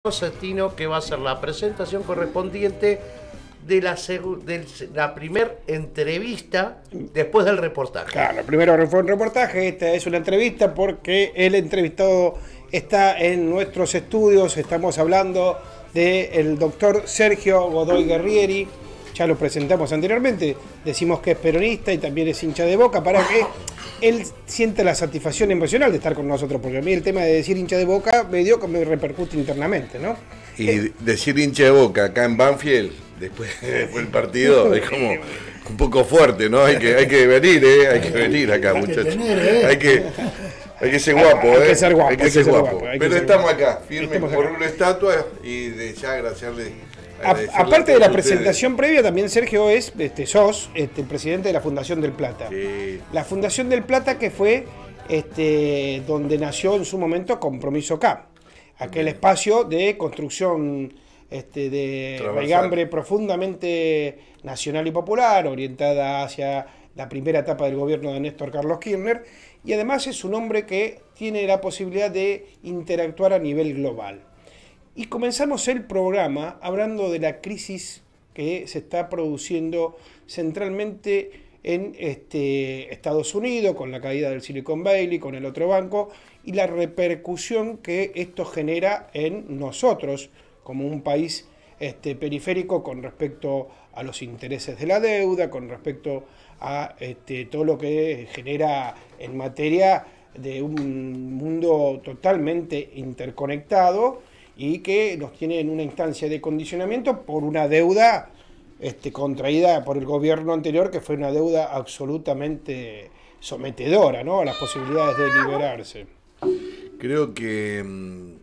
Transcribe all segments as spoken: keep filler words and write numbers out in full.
Sestino, que va a ser la presentación correspondiente de la, de la primer entrevista después del reportaje. Claro, primero fue un reportaje, esta es una entrevista porque el entrevistado está en nuestros estudios. Estamos hablando del doctor Sergio Godoy Guerrieri, ya lo presentamos anteriormente, decimos que es peronista y también es hincha de Boca, para que él siente la satisfacción emocional de estar con nosotros, porque a mí el tema de decir hincha de Boca me dio que me repercute internamente, ¿no? Y eh, decir hincha de Boca acá en Banfield, después, después del partido, es como un poco fuerte, ¿no? Hay que, hay que venir, ¿eh? Hay que venir acá, muchachos. Hay que, hay que ser guapo, ¿eh? Hay que ser guapo. Hay que ser guapo. Pero estamos acá, firmes por una estatua y de ya agradecerle. A, aparte de la presentación previa, también Sergio es, este, sos este, el presidente de la Fundación del Plata. Sí. La Fundación del Plata, que fue este, donde nació en su momento Compromiso K, aquel espacio de construcción este, de raigambre profundamente nacional y popular, orientada hacia la primera etapa del gobierno de Néstor Carlos Kirchner, y además es un hombre que tiene la posibilidad de interactuar a nivel global. Y comenzamos el programa hablando de la crisis que se está produciendo centralmente en este, Estados Unidos, con la caída del Silicon Valley, con el otro banco, y la repercusión que esto genera en nosotros, como un país este, periférico, con respecto a los intereses de la deuda, con respecto a este, todo lo que genera en materia de un mundo totalmente interconectado, y que nos tiene en una instancia de condicionamiento por una deuda este, contraída por el gobierno anterior, que fue una deuda absolutamente sometedora, ¿no?, a las posibilidades de liberarse. Creo que mmm,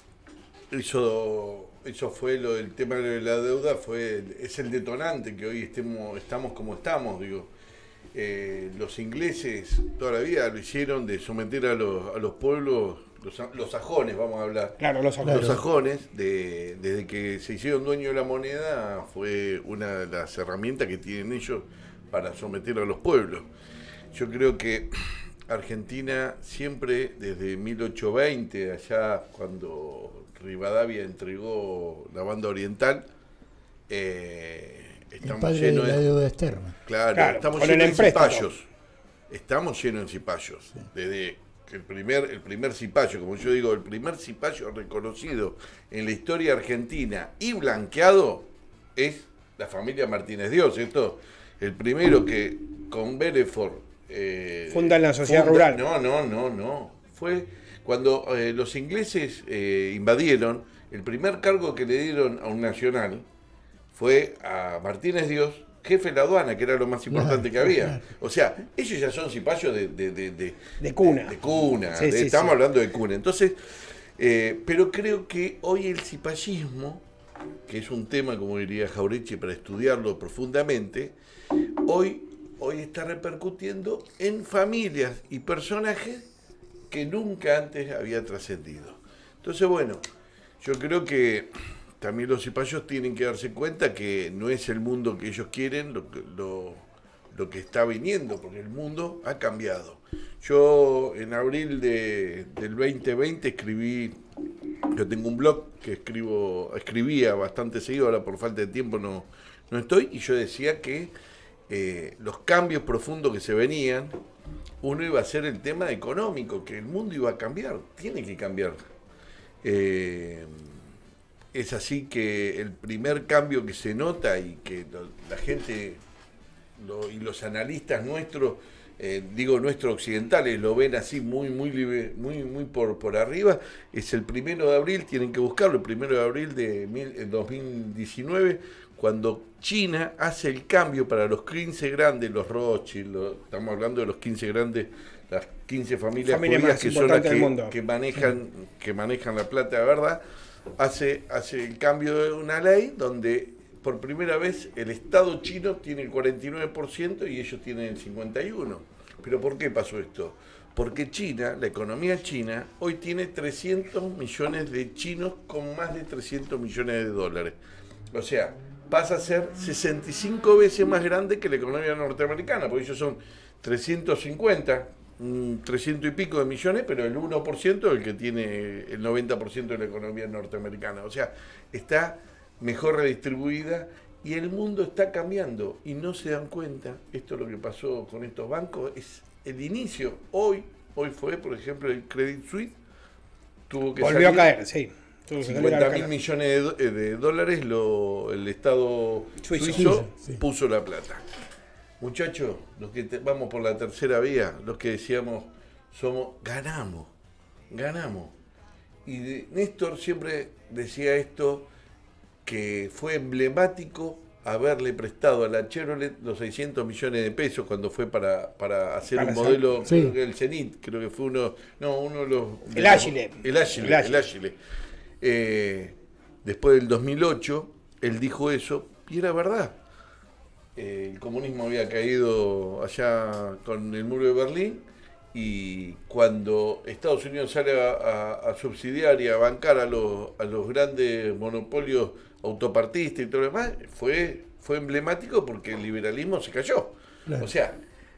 eso, eso fue lo del tema de la deuda, fue es el detonante que hoy estemos, estamos como estamos, digo. Eh, los ingleses toda la vida lo hicieron de someter a los, a los pueblos. Los, los sajones, vamos a hablar. Claro, los sajones. Los sajones, de, desde que se hicieron dueños de la moneda, fue una de las herramientas que tienen ellos para someter a los pueblos. Yo creo que Argentina siempre, desde mil ochocientos veinte, allá cuando Rivadavia entregó la banda oriental, eh, estamos el padre llenos de la deuda externa. Claro, claro, estamos llenos de cipayos. Estamos llenos de cipayos. Sí. Desde El primer, el primer cipayo, como yo digo, el primer cipayo reconocido en la historia argentina y blanqueado es la familia Martínez Dios. Esto, el primero que con Belfort eh, fundan la sociedad funda, rural. No, no, no, no. Fue cuando eh, los ingleses eh, invadieron, el primer cargo que le dieron a un nacional fue a Martínez Dios, jefe de la aduana, que era lo más importante que había. O sea, ellos ya son cipayos de, de, de, de, de cuna. De, de cuna, sí, de, sí, estamos sí. hablando de cuna. Entonces, eh, pero creo que hoy el cipallismo, que es un tema, como diría Jauretche, para estudiarlo profundamente, hoy, hoy está repercutiendo en familias y personajes que nunca antes había trascendido. Entonces, bueno, yo creo que también los cipayos tienen que darse cuenta que no es el mundo que ellos quieren lo, lo, lo que está viniendo, porque el mundo ha cambiado. Yo en abril de, del veinte veinte escribí, yo tengo un blog que escribo, escribía bastante seguido, ahora por falta de tiempo no, no estoy, y yo decía que eh, los cambios profundos que se venían, uno iba a ser el tema económico, que el mundo iba a cambiar, tiene que cambiar. Eh, Es así que el primer cambio que se nota y que lo, la gente lo, y los analistas nuestros, eh, digo nuestros occidentales, lo ven así muy muy muy muy por, por arriba, es el primero de abril, tienen que buscarlo, el primero de abril de mil, dos mil diecinueve, cuando China hace el cambio para los quince grandes, los Rothschild, los, estamos hablando de los quince grandes, las quince familias Familia judías que son las que, que, manejan, que manejan la plata de verdad. Hace, hace el cambio de una ley donde por primera vez el Estado chino tiene el cuarenta y nueve por ciento y ellos tienen el cincuenta y uno por ciento. ¿Pero por qué pasó esto? Porque China, la economía china, hoy tiene trescientos millones de chinos con más de trescientos millones de dólares. O sea, pasa a ser sesenta y cinco veces más grande que la economía norteamericana, porque ellos son trescientos cincuenta un trescientos y pico de millones, pero el uno por ciento es el que tiene el noventa por ciento de la economía norteamericana. O sea, está mejor redistribuida y el mundo está cambiando y no se dan cuenta. Esto es lo que pasó con estos bancos, es el inicio. Hoy, hoy fue, por ejemplo, el Credit Suisse, tuvo que Volvió salir, a caer, sí. cincuenta mil millones de, do de dólares, lo, el Estado suizo, suizo sí. puso la plata. Muchachos, los que te, vamos por la tercera vía, los que decíamos, somos, ganamos, ganamos. Y de, Néstor siempre decía esto, que fue emblemático haberle prestado a la Chevrolet los seiscientos millones de pesos cuando fue para, para hacer para un hacer, modelo, sí. creo que el Zenith, creo que fue uno, no, uno de los... El Agile. El Agile, el Agile. El Agile. Eh, después del dos mil ocho, él dijo eso, y era verdad. Eh, el comunismo había caído allá con el muro de Berlín, y cuando Estados Unidos sale a, a, a subsidiar y a bancar a los, a los grandes monopolios autopartistas y todo lo demás, fue, fue emblemático porque el liberalismo se cayó. Claro. O sea,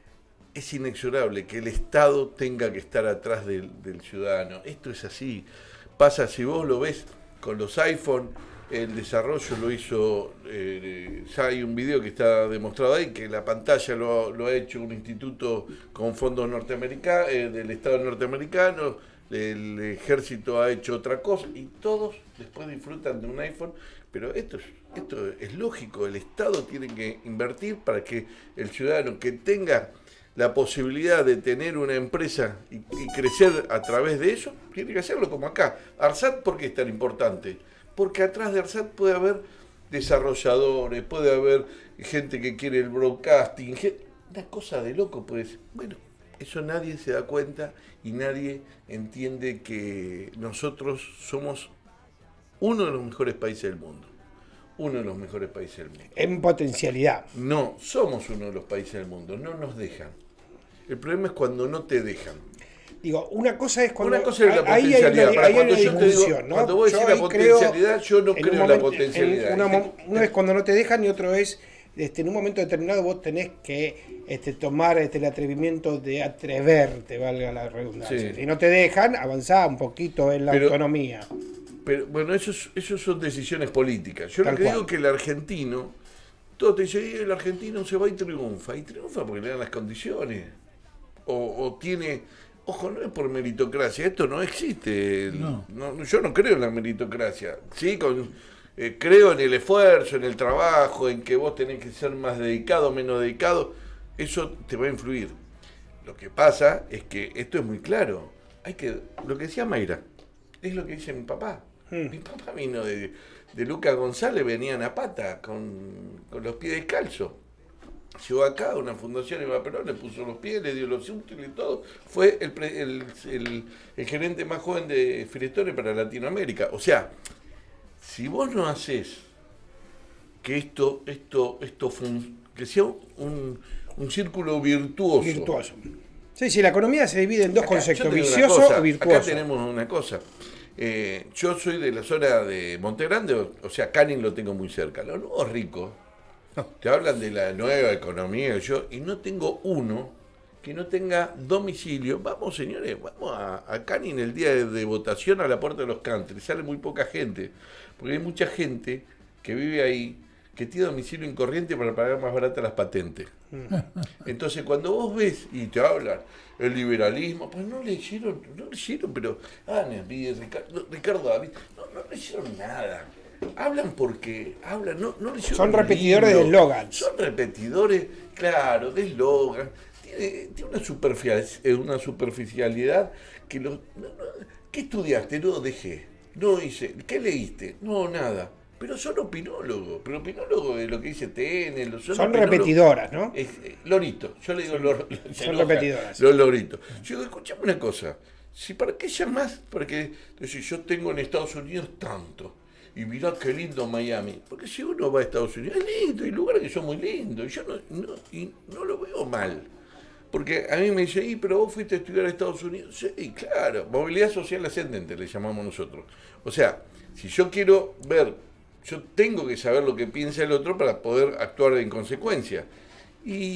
es inexorable que el Estado tenga que estar atrás del, del ciudadano. Esto es así. Pasa, si vos lo ves con los iPhone, el desarrollo lo hizo, eh, ya hay un video que está demostrado ahí, que la pantalla lo, lo ha hecho un instituto con fondos norteamericanos, eh, del Estado norteamericano, el ejército ha hecho otra cosa, y todos después disfrutan de un iPhone, pero esto es, esto es lógico, el Estado tiene que invertir para que el ciudadano que tenga la posibilidad de tener una empresa y, y crecer a través de eso, tiene que hacerlo como acá. ARSAT, ¿por qué es tan importante? Porque atrás de ARSAT puede haber desarrolladores, puede haber gente que quiere el broadcasting, una cosa de loco, pues. Bueno, eso nadie se da cuenta y nadie entiende que nosotros somos uno de los mejores países del mundo. Uno de los mejores países del mundo. En potencialidad. No, somos uno de los países del mundo, no nos dejan. El problema es cuando no te dejan. Digo, una cosa es cuando... Una cosa es la potencialidad. Para cuando yo te digo, ¿no? Cuando vos decís la potencialidad, yo no creo en la potencialidad. En una, uno es cuando no te dejan y otro es, este, en un momento determinado vos tenés que este, tomar este, el atrevimiento de atreverte, valga la redundancia. Sí. Si no te dejan, avanzá un poquito en la pero, autonomía. Pero bueno, eso, eso son decisiones políticas. Yo Tal lo que cual. digo es que el argentino, todo te dice, el argentino se va y triunfa. Y triunfa porque le dan las condiciones. O, o tiene... Ojo, no es por meritocracia, esto no existe. No. No, yo no creo en la meritocracia. Sí, con, eh, creo en el esfuerzo, en el trabajo, en que vos tenés que ser más dedicado, menos dedicado. Eso te va a influir. Lo que pasa es que esto es muy claro. Hay que, lo que decía Mayra, es lo que dice mi papá. Hmm. Mi papá vino de, de Lucas González, venían a pata, con, con los pies descalzos. Llegó acá a una fundación Eva Perón, le puso los pies, le dio los útiles y todo. Fue el, el, el, el gerente más joven de Firestone para Latinoamérica. O sea, si vos no haces que esto, esto, esto fun, que sea un, un círculo virtuoso. Virtuoso. Sí, sí, la economía se divide en dos acá, conceptos, vicioso y virtuoso. Acá tenemos una cosa. Eh, yo soy de la zona de Monte Grande, o, o sea, Canning lo tengo muy cerca. Los nuevos ricos te hablan de la nueva economía yo, y no tengo uno que no tenga domicilio. Vamos, señores, vamos a, a Canning el día de, de votación a la puerta de los country. Sale muy poca gente, porque hay mucha gente que vive ahí que tiene domicilio en Corrientes para pagar más baratas las patentes. Entonces, cuando vos ves y te hablan el liberalismo, pues no le hicieron, no le hicieron, pero Ana, Ricardo, Ricardo David, no, no le hicieron nada. Hablan porque hablan, no, no le hicieron. Son repetidores de eslogans. Son repetidores, claro, de eslogan. Tiene, tiene una, superficialidad, una superficialidad que lo, no, no, ¿qué estudiaste? No, dejé. No hice. ¿Qué leíste? No, nada. Pero son opinólogos, pero opinólogos de lo que dice T N, los, son, son repetidoras, ¿no? Es, eh, loritos, yo le digo lor, son enoja, repetidoras. Los loritos. Yo digo, escuchame una cosa, si para qué llamás, porque si yo tengo en Estados Unidos tanto, y mirá qué lindo Miami, porque si uno va a Estados Unidos, es lindo, hay lugares que son muy lindos, y yo no, no, y no lo veo mal. Porque a mí me dice, y, pero vos fuiste a estudiar a Estados Unidos. Sí, claro, movilidad social ascendente le llamamos nosotros. O sea, si yo quiero ver, yo tengo que saber lo que piensa el otro para poder actuar en consecuencia. Y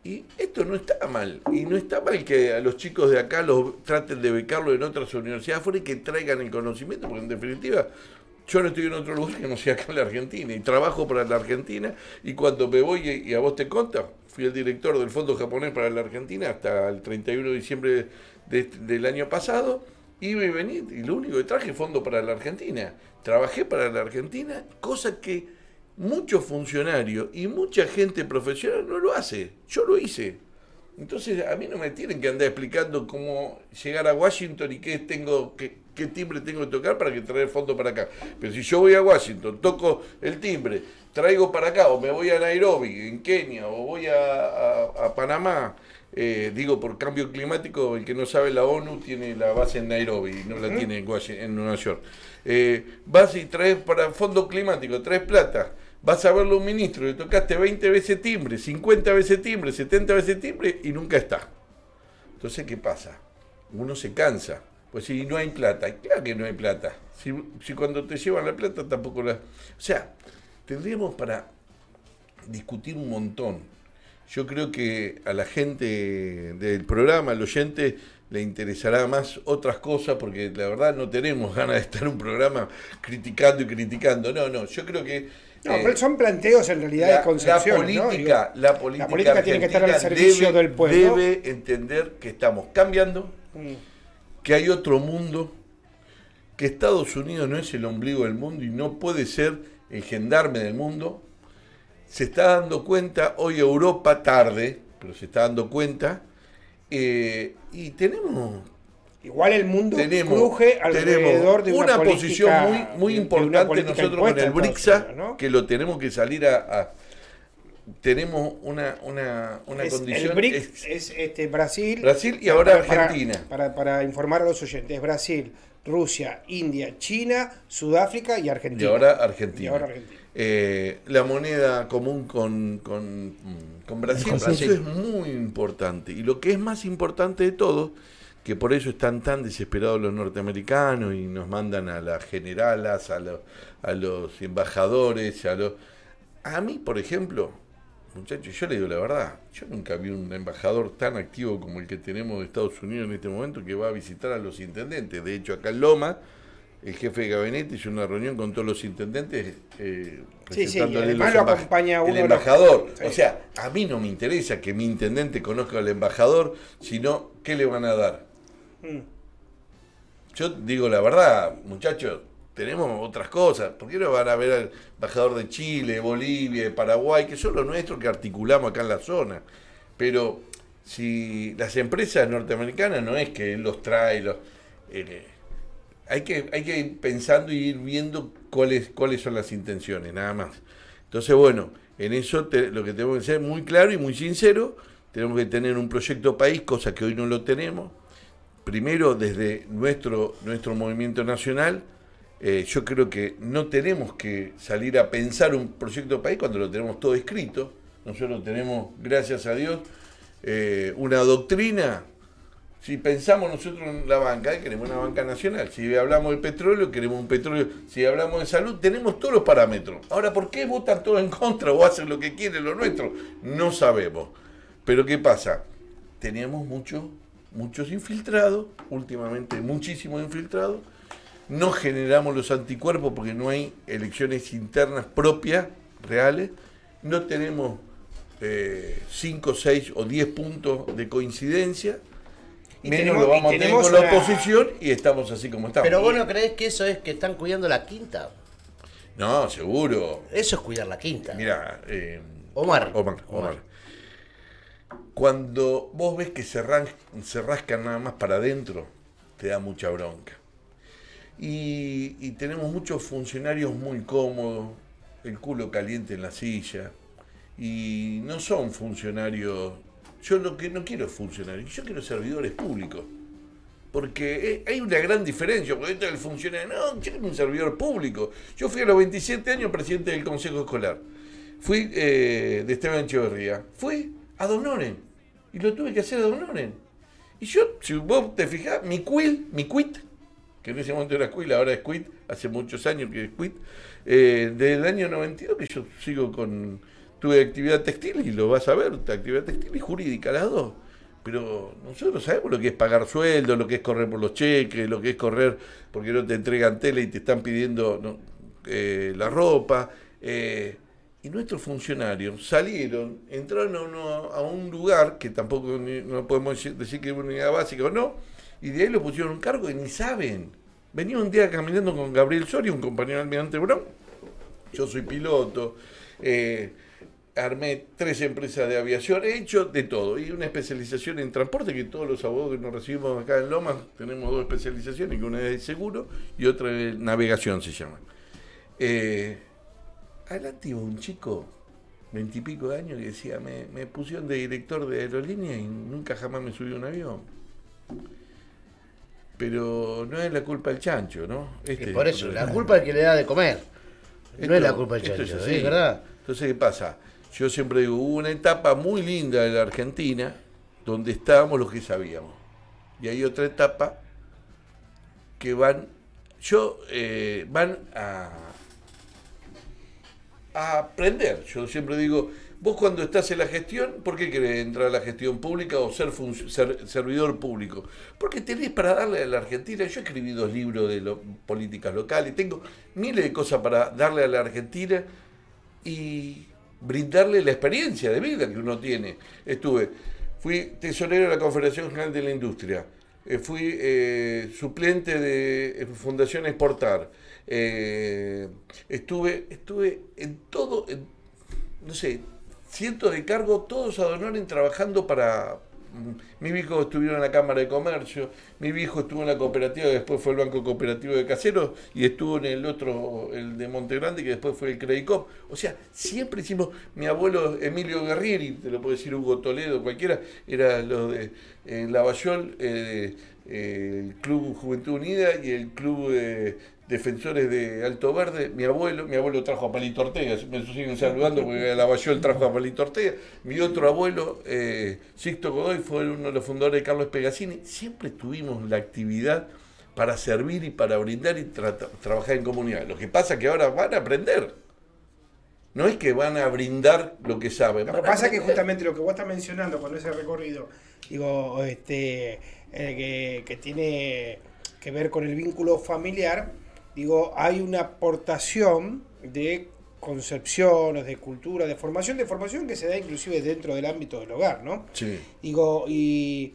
Y esto no está mal. Y no está mal que a los chicos de acá los traten de becarlo en otras universidades afuera y que traigan el conocimiento, porque en definitiva yo no estoy en otro lugar que no sea acá en la Argentina. Y trabajo para la Argentina. Y cuando me voy, y a vos te conta, fui el director del Fondo Japonés para la Argentina hasta el treinta y uno de diciembre de, del año pasado. Iba y venía, y lo único que traje fondo para la Argentina. Trabajé para la Argentina, cosa que muchos funcionarios y mucha gente profesional no lo hace. Yo lo hice. Entonces a mí no me tienen que andar explicando cómo llegar a Washington y qué tengo, qué, qué timbre tengo que tocar para que traer fondo para acá. Pero si yo voy a Washington, toco el timbre, traigo para acá, o me voy a Nairobi, en Kenia, o voy a, a, a Panamá, eh, digo, por cambio climático, el que no sabe, la ONU tiene la base en Nairobi y no la tiene en, Washington, en Nueva York. Eh, vas y traes para fondo climático, traes plata. Vas a verlo un ministro, le tocaste veinte veces timbre, cincuenta veces timbre, setenta veces timbre y nunca está. Entonces, ¿qué pasa? Uno se cansa. Pues si no hay plata, claro que no hay plata. Si, si cuando te llevan la plata tampoco la... O sea, tendríamos para discutir un montón. Yo creo que a la gente del programa, al oyente, le interesará más otras cosas, porque la verdad no tenemos ganas de estar en un programa criticando y criticando. No, no, yo creo que... No, pero son planteos en realidad de concepciones, la política, ¿no? la política, la política tiene que estar al servicio debe, del pueblo. Debe entender que estamos cambiando, mm. que hay otro mundo, que Estados Unidos no es el ombligo del mundo y no puede ser el gendarme del mundo. Se está dando cuenta, hoy Europa tarde, pero se está dando cuenta, eh, y tenemos... Igual el mundo tenemos, cruje alrededor de una, una política, posición muy, muy importante nosotros con el BRICSA, ¿no? que lo tenemos que salir a... a tenemos una, una, una es, condición... El BRICS es, es este, Brasil... Brasil y ahora para, Argentina. Para, para, para informar a los oyentes, Brasil, Rusia, India, China, Sudáfrica y Argentina. Y ahora Argentina. Y ahora Argentina. Eh, la moneda común con, con, con Brasil, con Brasil. Eso es muy importante. Y lo que es más importante de todo, que por eso están tan desesperados los norteamericanos y nos mandan a las generalas, a, lo, a los embajadores, a los... A mí, por ejemplo, muchachos, yo le digo la verdad, yo nunca vi un embajador tan activo como el que tenemos de Estados Unidos en este momento, que va a visitar a los intendentes. De hecho, acá en Loma, el jefe de gabinete hizo una reunión con todos los intendentes, eh, sí, sí, y presentándole además los lo acompaña uno el embajador. Sí. O sea, a mí no me interesa que mi intendente conozca al embajador, sino qué le van a dar. Mm. Yo digo la verdad, muchachos, tenemos otras cosas. ¿Por qué no van a ver al embajador de Chile, Bolivia, de Paraguay, que son los nuestros que articulamos acá en la zona? Pero si las empresas norteamericanas no es que él los trae, los, eh, hay que hay que ir pensando y ir viendo cuáles cuáles son las intenciones, nada más. Entonces, bueno, en eso te, lo que tenemos que ser muy claro y muy sincero, tenemos que tener un proyecto país, cosa que hoy no lo tenemos. Primero, desde nuestro, nuestro movimiento nacional, eh, yo creo que no tenemos que salir a pensar un proyecto país cuando lo tenemos todo escrito. Nosotros tenemos, gracias a Dios, eh, una doctrina. Si pensamos nosotros en la banca, queremos una banca nacional. Si hablamos de petróleo, queremos un petróleo. Si hablamos de salud, tenemos todos los parámetros. Ahora, ¿por qué votan todos en contra o hacen lo que quieren lo nuestro? No sabemos. Pero ¿qué pasa? Teníamos mucho, muchos infiltrados, últimamente muchísimos infiltrados. No generamos los anticuerpos porque no hay elecciones internas propias, reales. No tenemos cinco, seis o diez puntos de coincidencia. Y menos tenemos, lo vamos a tener con la una... oposición y estamos así como estamos. Pero vos no creés que eso es que están cuidando la quinta. No, seguro. Eso es cuidar la quinta. Mira, eh, Omar. Omar, Omar. Omar. Cuando vos ves que se, ran, se rascan nada más para adentro, te da mucha bronca. Y, y tenemos muchos funcionarios muy cómodos, el culo caliente en la silla, y no son funcionarios. Yo lo que no quiero es funcionarios, yo quiero servidores públicos. Porque hay una gran diferencia, porque esto es el funcionario, no, yo quiero un servidor público. Yo fui a los veintisiete años presidente del Consejo Escolar. Fui eh, de Esteban Echeverría. Fui a Don Noren. Y lo tuve que hacer a Don Noren. Y yo, si vos te fijás, mi quil, mi quit, que en ese momento era quil, ahora es quit, hace muchos años que es quit, eh, del año noventa y dos que yo sigo con... estuve actividad textil y lo vas a ver, actividad textil y jurídica, las dos. Pero nosotros sabemos lo que es pagar sueldo, lo que es correr por los cheques, lo que es correr porque no te entregan tele y te están pidiendo no, eh, la ropa. Eh, y nuestros funcionarios salieron, entraron a, uno, a un lugar que tampoco ni, no podemos decir que es una unidad básica o no, y de ahí lo pusieron un cargo y ni saben. Venía un día caminando con Gabriel Soria, un compañero del almirante Brown. Yo soy piloto. Eh, Armé tres empresas de aviación, he hecho de todo, y una especialización en transporte, que todos los abogados que nos recibimos acá en Lomas tenemos dos especializaciones, que una es de seguro y otra de navegación se llama. Eh, adelante iba un chico, veintipico de años, que decía, me, me pusieron de director de aerolínea y nunca jamás me subí a un avión. Pero no es la culpa del chancho, ¿no? Este, y por eso, la culpa es que le da de comer, esto, no es la culpa del chancho, es, así, ¿sí, verdad? Entonces, ¿qué pasa? Yo siempre digo, hubo una etapa muy linda de la Argentina donde estábamos los que sabíamos. Y hay otra etapa que van, yo, eh, van a, a aprender. Yo siempre digo, vos cuando estás en la gestión, ¿por qué querés entrar a la gestión pública o ser, ser servidor público? Porque tenés para darle a la Argentina. Yo escribí dos libros de lo, políticas locales, tengo miles de cosas para darle a la Argentina y brindarle la experiencia de vida que uno tiene. Estuve, fui tesorero de la Confederación General de la Industria, eh, fui eh, suplente de eh, Fundación Exportar, eh, estuve, estuve en todo, en, no sé, cientos de cargos, todos ad honorem trabajando para... Mi viejo estuvieron en la Cámara de Comercio, mi viejo estuvo en la cooperativa, después fue el Banco Cooperativo de Caseros, y estuvo en el otro, el de Montegrande, que después fue el Credicop. O sea, siempre hicimos, mi abuelo Emilio Guerrieri, te lo puedo decir Hugo Toledo, cualquiera, era lo de eh, Lavallol, eh, eh, el Club Juventud Unida y el Club eh, Defensores de Alto Verde. Mi abuelo, mi abuelo trajo a Palito Ortega, me siguen saludando porque Lavallol trajo a Palito Ortega. Mi otro abuelo, eh, Sixto Godoy, fue uno de los fundadores de Carlos Pegazzini. Siempre tuvimos la actividad para servir y para brindar y tra trabajar en comunidad. Lo que pasa es que ahora van a aprender. No es que van a brindar lo que saben. Lo que pasa es que justamente lo que vos estás mencionando con ese recorrido, digo, este, eh, que, que tiene que ver con el vínculo familiar, digo, hay una aportación de concepciones, de cultura, de formación, de formación que se da inclusive dentro del ámbito del hogar, ¿no? Sí. Digo, y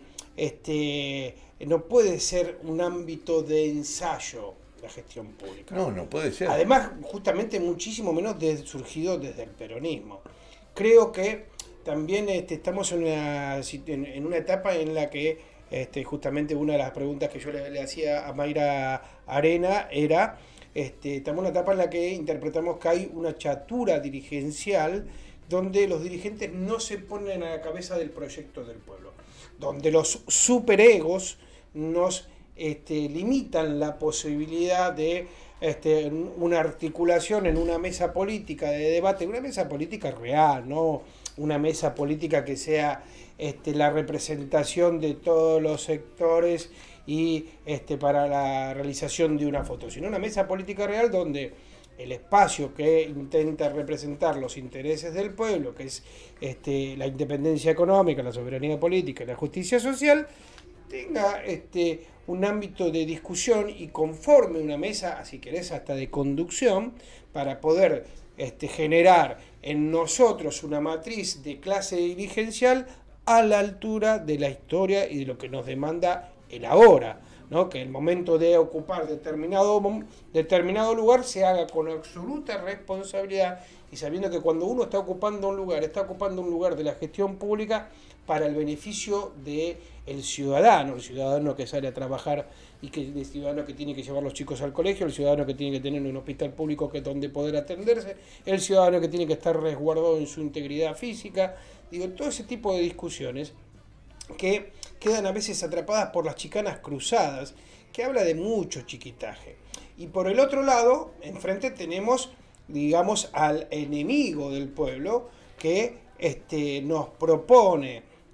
este no puede ser un ámbito de ensayo la gestión pública. No, no puede ser. Además, justamente muchísimo menos de, surgido desde el peronismo. Creo que también este, estamos en una, en, en una etapa en la que Este, justamente una de las preguntas que yo le, le hacía a Mayra Arena era, este, estamos en una etapa en la que interpretamos que hay una chatura dirigencial donde los dirigentes no se ponen a la cabeza del proyecto del pueblo, donde los superegos nos este, limitan la posibilidad de este, una articulación en una mesa política de debate, una mesa política real, no una mesa política que sea Este, la representación de todos los sectores y este, para la realización de una foto, sino una mesa política real donde el espacio que intenta representar los intereses del pueblo, que es este, la independencia económica, la soberanía política y la justicia social, tenga este, un ámbito de discusión y conforme una mesa, si querés, hasta de conducción, para poder este, generar en nosotros una matriz de clase dirigencial a la altura de la historia y de lo que nos demanda el ahora, ¿no? Que el momento de ocupar determinado, determinado lugar se haga con absoluta responsabilidad y sabiendo que cuando uno está ocupando un lugar, está ocupando un lugar de la gestión pública para el beneficio del ciudadano, el ciudadano que sale a trabajar y que el ciudadano que tiene que llevar los chicos al colegio, el ciudadano que tiene que tener un hospital público que es donde poder atenderse, el ciudadano que tiene que estar resguardado en su integridad física. Digo, todo ese tipo de discusiones que quedan a veces atrapadas por las chicanas cruzadas, que habla de mucho chiquitaje. Y por el otro lado, enfrente tenemos, digamos, al enemigo del pueblo que este, nos propone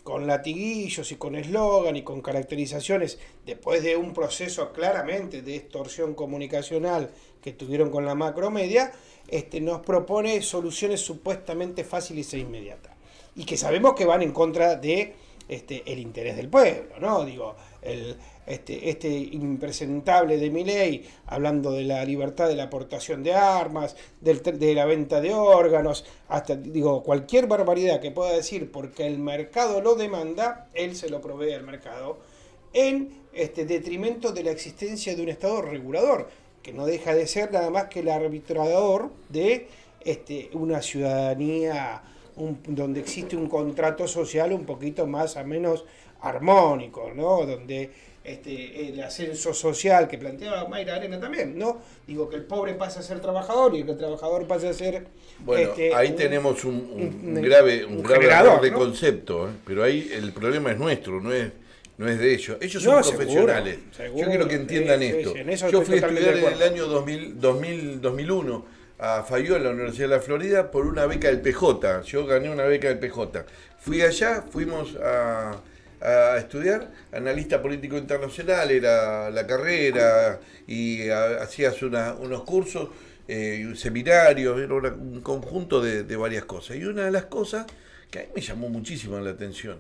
con latiguillos y con eslogan y con caracterizaciones, después de un proceso claramente de extorsión comunicacional que tuvieron con la macromedia, este, nos propone soluciones supuestamente fáciles e inmediatas. Y que sabemos que van en contra de este, el interés del pueblo, ¿no? Digo, el, este, este impresentable de Milei, hablando de la libertad de la aportación de armas, del, de la venta de órganos, hasta, digo, cualquier barbaridad que pueda decir, porque el mercado lo demanda, él se lo provee al mercado, en este, detrimento de la existencia de un Estado regulador, que no deja de ser nada más que el arbitrador de este, una ciudadanía un, donde existe un contrato social un poquito más o menos armónico, ¿no? Donde este, el ascenso social que planteaba Mayra Arena también, ¿no? Digo, que el pobre pasa a ser trabajador y que el trabajador pasa a ser... Bueno, este, ahí un, tenemos un, un, un, un grave, un un grave generador, error de ¿no? concepto, ¿eh? Pero ahí el problema es nuestro, no es... No es de ellos, ellos No, son profesionales. seguro, seguro. Yo quiero que entiendan Sí, sí, esto. sí, en eso Yo estoy fui a totalmente estudiar de en el año dos mil, dos mil, dos mil uno a Fayol, a la Universidad de la Florida, por una beca del P J. Yo gané una beca del P J. Fui allá, fuimos a, a estudiar, analista político internacional, era la carrera, y a, hacías una, unos cursos, eh, seminarios, era una, un conjunto de, de varias cosas. Y una de las cosas que a mí me llamó muchísimo la atención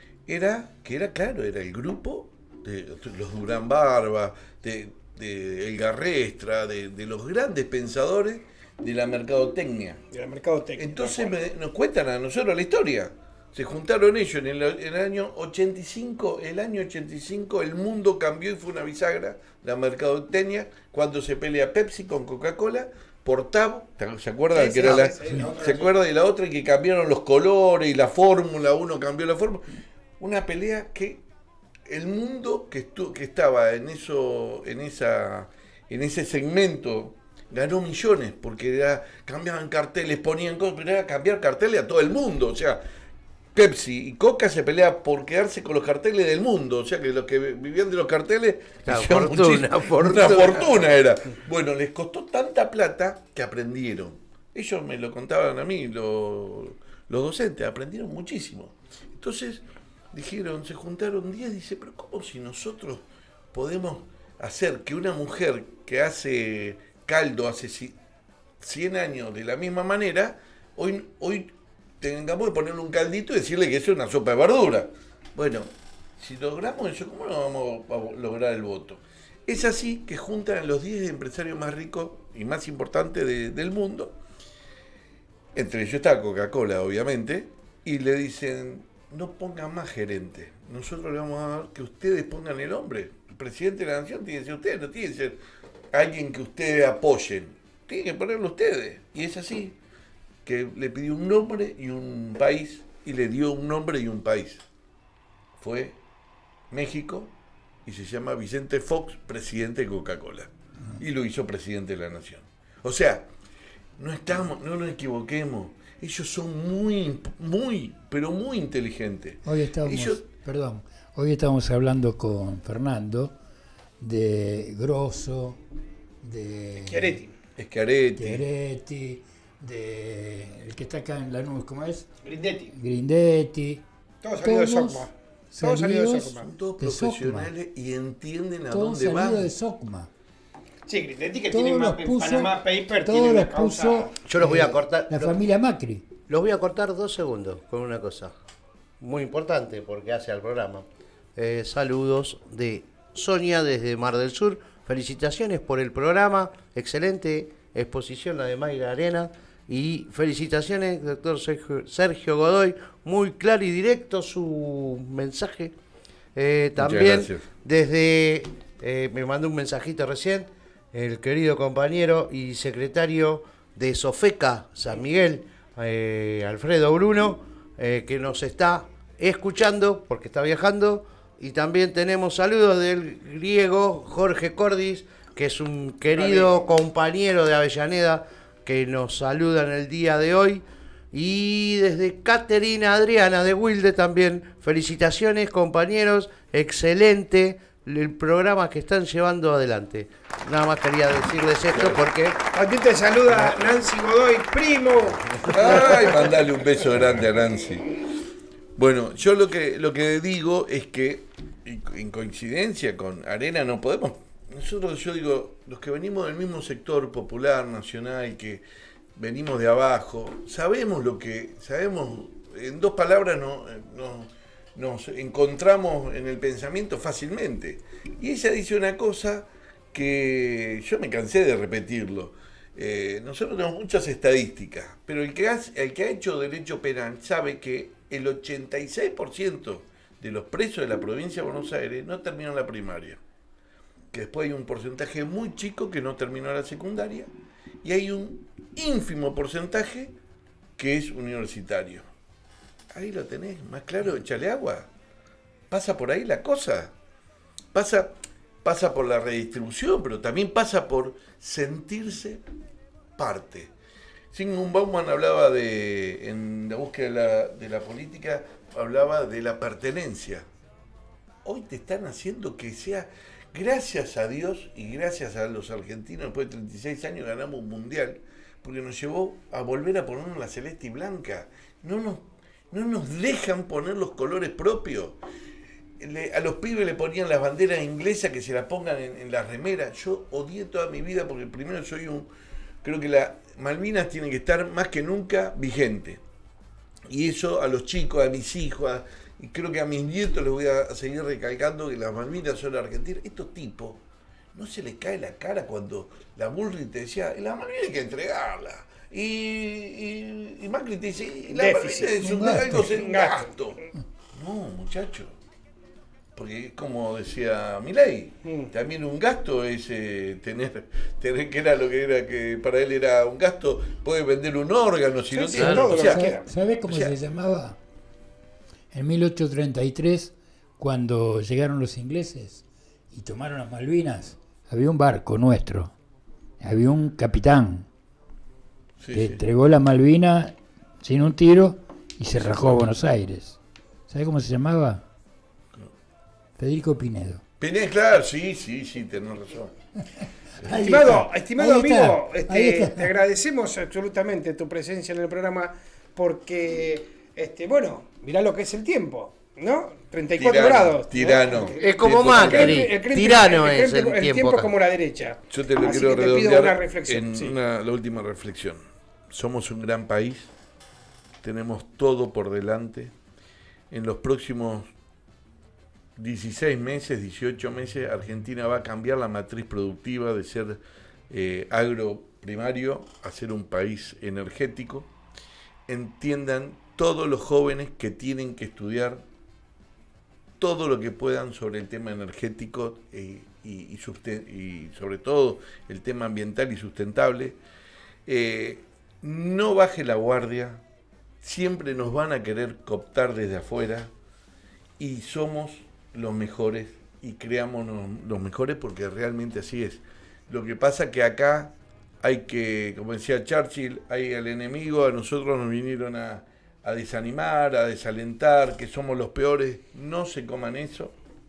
era que era claro, era el grupo de los Durán Barba, de, de El Garrestra, de, de los grandes pensadores de la mercadotecnia. De la mercadotecnia. Entonces me, nos cuentan a nosotros la historia. Se juntaron ellos en el, en el año ochenta y cinco, el año ochenta y cinco el mundo cambió y fue una bisagra, la mercadotecnia, cuando se pelea Pepsi con Coca-Cola por Tab, ¿se acuerdan? Sí, que sí, era la, sí, sí, ¿se acuerda de la otra y que cambiaron los colores y la fórmula, uno cambió la fórmula? Una pelea que el mundo que, estu que estaba en eso, en esa, en ese segmento ganó millones, porque era, cambiaban carteles, ponían cosas, pero era cambiar carteles a todo el mundo. O sea, Pepsi y Coca se peleaban por quedarse con los carteles del mundo. O sea, que los que vivían de los carteles, una fortuna, fortuna. Una fortuna era. Bueno, les costó tanta plata que aprendieron. Ellos me lo contaban a mí, los, los docentes, aprendieron muchísimo. Entonces dijeron, se juntaron diez, dice, pero ¿cómo si nosotros podemos hacer que una mujer que hace caldo hace cien años de la misma manera, hoy, hoy tengamos que ponerle un caldito y decirle que es una sopa de verdura? Bueno, si logramos eso, ¿cómo no vamos a lograr el voto? Es así que juntan a los diez empresarios más ricos y más importantes de, del mundo, entre ellos está Coca-Cola, obviamente, y le dicen, no pongan más gerente, nosotros le vamos a dar que ustedes pongan el hombre. El presidente de la nación tiene que ser ustedes, no tiene que ser alguien que ustedes apoyen, tienen que ponerlo ustedes. Y es así, que le pidió un nombre y un país, y le dio un nombre y un país. Fue México, y se llama Vicente Fox, presidente de Coca-Cola. Y lo hizo presidente de la nación. O sea, no estamos, no nos equivoquemos. Ellos son muy, muy, pero muy inteligentes. Hoy estamos, Ellos, perdón, hoy estamos hablando con Fernando de Grosso, de Schiaretti. Schiaretti. Schiaretti, de el que está acá en Lanús, ¿cómo es? Grindetti. Grindetti. Todos salidos de Socma. Todos salidos de salidos Socma. Son todos de profesionales y entienden a Todos dónde van. salidos de Socma. Sí, Grindetti que Todos tiene los más, puso, Panamá Paper, todos tiene una los causa... puso Yo los voy a eh, cortar. la Los- familia Macri. Los voy a cortar dos segundos con una cosa muy importante porque hace al programa. Eh, saludos de Sonia desde Mar del Sur. Felicitaciones por el programa. Excelente exposición la de Mayra Arena. Y felicitaciones, doctor Sergio, Sergio Godoy. Muy claro y directo su mensaje. Eh, también gracias. desde, eh, me mandó un mensajito recién, el querido compañero y secretario de Sofeca San Miguel, eh, Alfredo Bruno, eh, que nos está escuchando porque está viajando. Y también tenemos saludos del griego Jorge Cordis, que es un querido compañero de Avellaneda que nos saluda en el día de hoy. Y desde Caterina Adriana de Wilde también, felicitaciones compañeros, excelente el programa que están llevando adelante. Nada más quería decirles esto porque... Aquí te saluda Nancy Godoy, primo. Ay, mandale un beso grande a Nancy. Bueno, yo lo que lo que digo es que, en coincidencia con Arena, no podemos. Nosotros, yo digo, los que venimos del mismo sector popular, nacional, que venimos de abajo, sabemos lo que. Sabemos, en dos palabras no, no, nos encontramos en el pensamiento fácilmente. Y ella dice una cosa que yo me cansé de repetirlo. Eh, nosotros tenemos muchas estadísticas, pero el que, ha, el que ha hecho derecho penal sabe que el ochenta y seis por ciento de los presos de la provincia de Buenos Aires no terminan la primaria, que después hay un porcentaje muy chico que no terminó la secundaria y hay un ínfimo porcentaje que es universitario. Ahí lo tenés, más claro, échale agua. Pasa por ahí la cosa. Pasa... Pasa por la redistribución, pero también pasa por sentirse parte. Sigmund Bauman hablaba de, en la búsqueda de la, de la política, hablaba de la pertenencia. Hoy te están haciendo que sea, gracias a Dios y gracias a los argentinos, después de treinta y seis años ganamos un mundial, porque nos llevó a volver a ponernos la celeste y blanca. No nos, no nos dejan poner los colores propios. Le, a los pibes le ponían las banderas inglesas que se las pongan en, en las remeras. Yo odié toda mi vida porque primero soy un... Creo que la Malvinas tiene que estar más que nunca vigente. Y eso a los chicos, a mis hijos, a, y creo que a mis nietos les voy a seguir recalcando que las Malvinas son argentinas. Estos tipos no se les cae la cara cuando la Bullrich te decía, las Malvinas hay que entregarlas. Y, y, y Macri te dice, la Malvinas es un, algo, es un gasto. No, muchachos. Porque como decía Milei, mm. también un gasto es eh, tener, tener que era lo que era, que para él era un gasto, puede vender un órgano si sí, no sí, tiene. Todo, o sea, ¿Sabes sabe cómo o sea, se llamaba? En mil ochocientos treinta y tres, cuando llegaron los ingleses y tomaron las Malvinas, había un barco nuestro, había un capitán sí, que sí. entregó la Malvina sin un tiro y se rajó a Buenos Aires. ¿Sabe cómo se llamaba? Federico Pinedo. Pinedo, claro, sí, sí, sí, tenés razón. Estimado, estimado amigo, este, te agradecemos absolutamente tu presencia en el programa porque, este, bueno, mirá lo que es el tiempo, ¿no? treinta y cuatro tirano, grados. Tirano. ¿no? Es como Macri, tirano el, el, es el, el tiempo. tiempo es como la derecha. Yo te lo Así quiero que te pido redondear una reflexión. en sí. una, la última reflexión. Somos un gran país, tenemos todo por delante. En los próximos dieciséis meses, dieciocho meses, Argentina va a cambiar la matriz productiva de ser eh, agroprimario a ser un país energético. Entiendan todos los jóvenes que tienen que estudiar todo lo que puedan sobre el tema energético eh, y, y, susten- y sobre todo el tema ambiental y sustentable. Eh, no baje la guardia, siempre nos van a querer cooptar desde afuera y somos los mejores y creamos los mejores porque realmente así es. Lo que pasa que acá hay que, como decía Churchill, hay al enemigo, a nosotros nos vinieron a, a desanimar, a desalentar, que somos los peores. No se coman eso.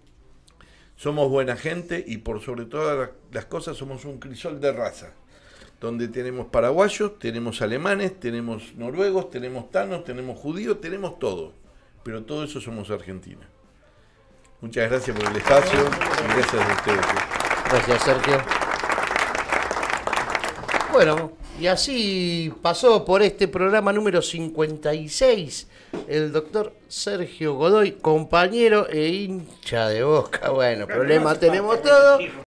Somos buena gente y por sobre todas las cosas somos un crisol de raza, donde tenemos paraguayos, tenemos alemanes, tenemos noruegos, tenemos tanos, tenemos judíos, tenemos todo. Pero todo eso somos argentinos. Muchas gracias por el espacio y gracias a ustedes. Gracias, Sergio. Bueno, y así pasó por este programa número cincuenta y seis el doctor Sergio Godoy, compañero e hincha de Boca. Bueno, problema tenemos todos.